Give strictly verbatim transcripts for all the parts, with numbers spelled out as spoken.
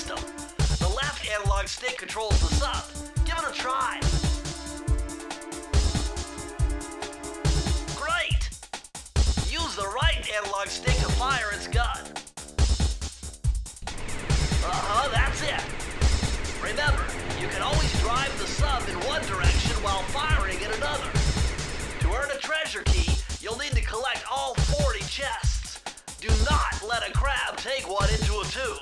system. The left analog stick controls the sub. Give it a try. Great! Use the right analog stick to fire its gun. Uh-huh, that's it. Remember, you can always drive the sub in one direction while firing in another. To earn a treasure key, you'll need to collect all forty chests. Do not let a crab take one into a tube.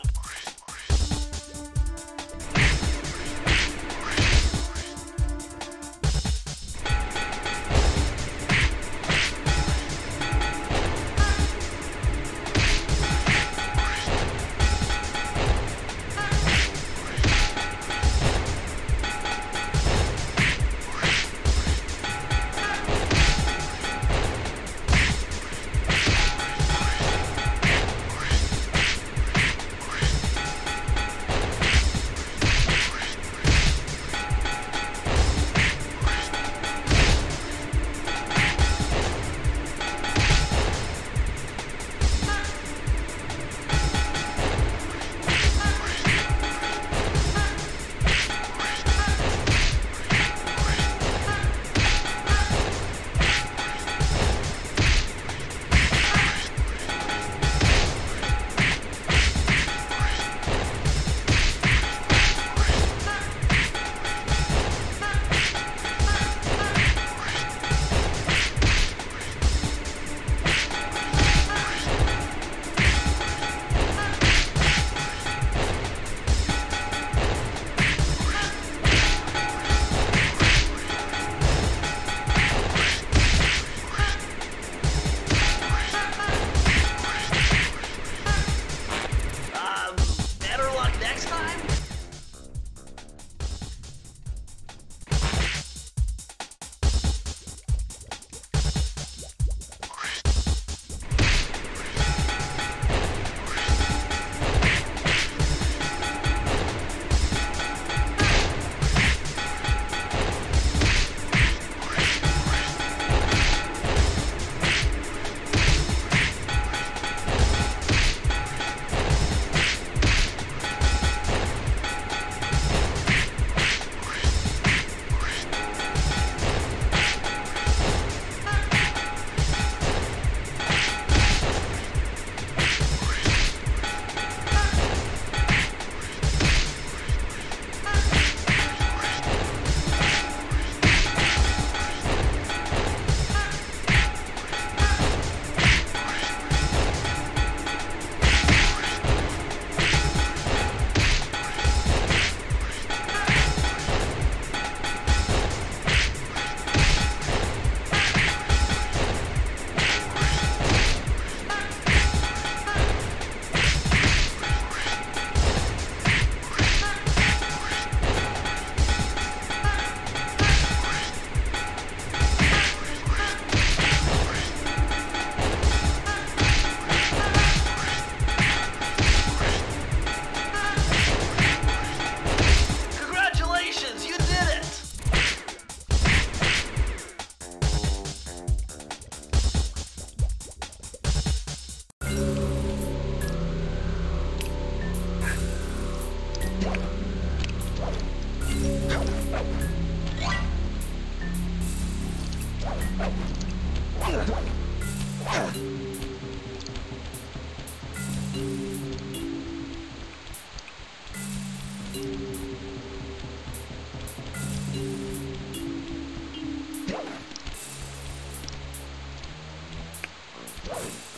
What?